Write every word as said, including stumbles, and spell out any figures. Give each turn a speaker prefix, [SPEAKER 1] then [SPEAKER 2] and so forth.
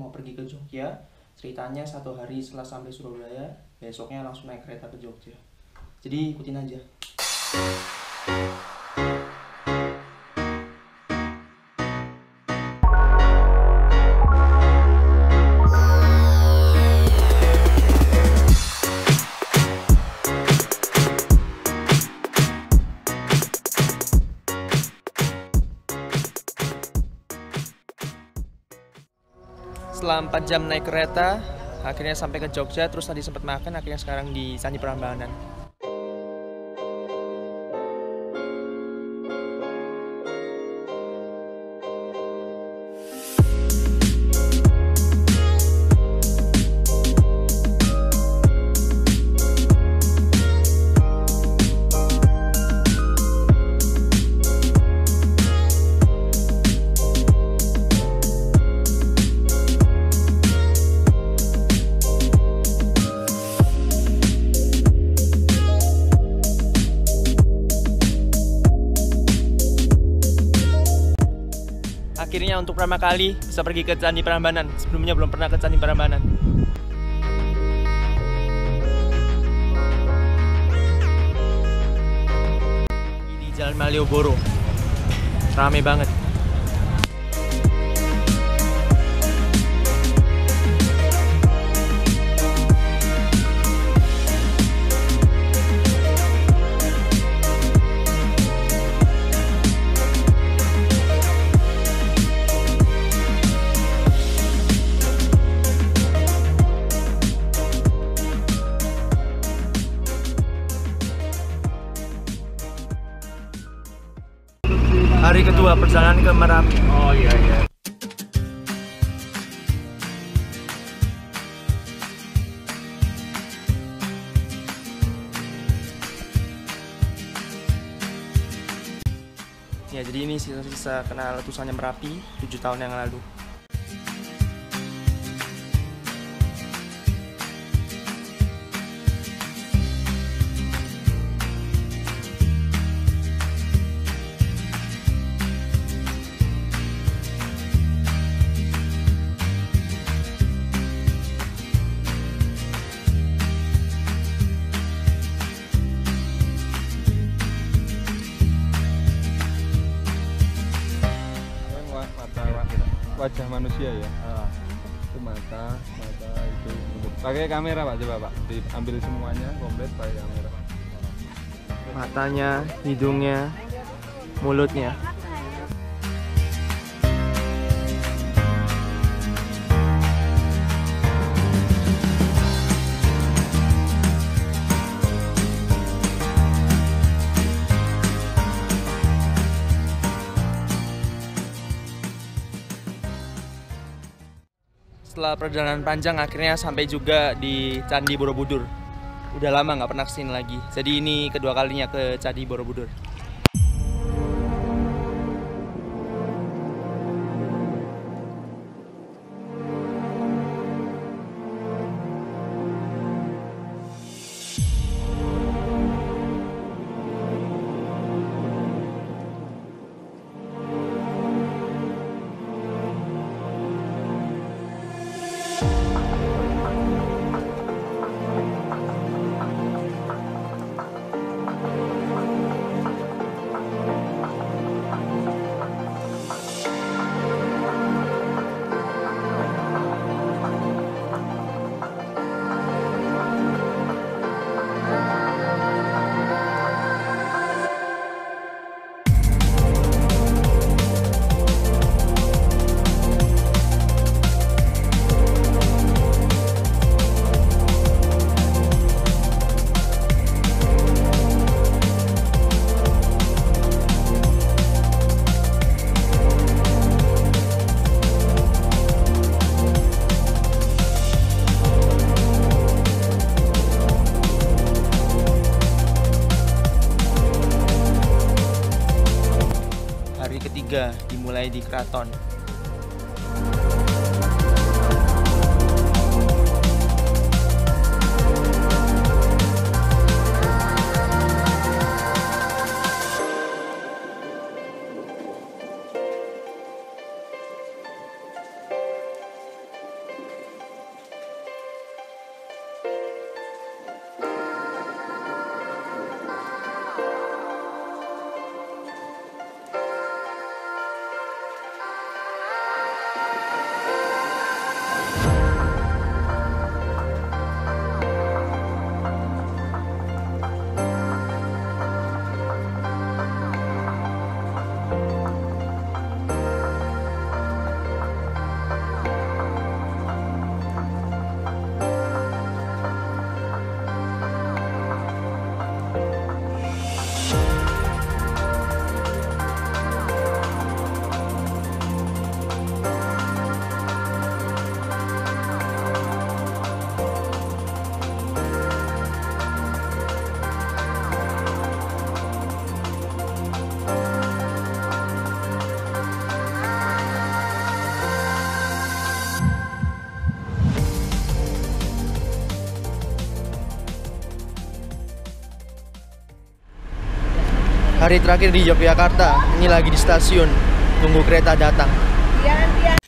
[SPEAKER 1] mau pergi ke Jogja. Ceritanya satu hari setelah sampai Surabaya, besoknya langsung naik kereta ke Jogja. Jadi ikutin aja. Setelah empat jam naik kereta, akhirnya sampai ke Jogja, terus tadi sempat makan, akhirnya sekarang di Candi Prambanan. Akhirnya untuk pertama kali bisa pergi ke Candi Prambanan. Sebelumnya belum pernah ke Candi Prambanan. Di Jalan Malioboro. Rame banget. Hari kedua perjalanan ke Merapi.
[SPEAKER 2] Oh iya iya.
[SPEAKER 1] Ya, jadi ini sisa-sisa kena letusannya Merapi tujuh tahun yang lalu.
[SPEAKER 2] Wajah manusia ya, ah. Itu mata, mata itu mulut. Pakai kamera Pak, coba Pak, diambil semuanya komplit pakai kamera.
[SPEAKER 1] Matanya, hidungnya, mulutnya. Setelah perjalanan panjang akhirnya sampai juga di Candi Borobudur. Udah lama nggak pernah kesini lagi. Jadi ini kedua kalinya ke Candi Borobudur. ketiga dimulai di keraton. Hari terakhir di Yogyakarta. Ini lagi di stasiun, tunggu kereta datang.
[SPEAKER 3] Iya, Antia.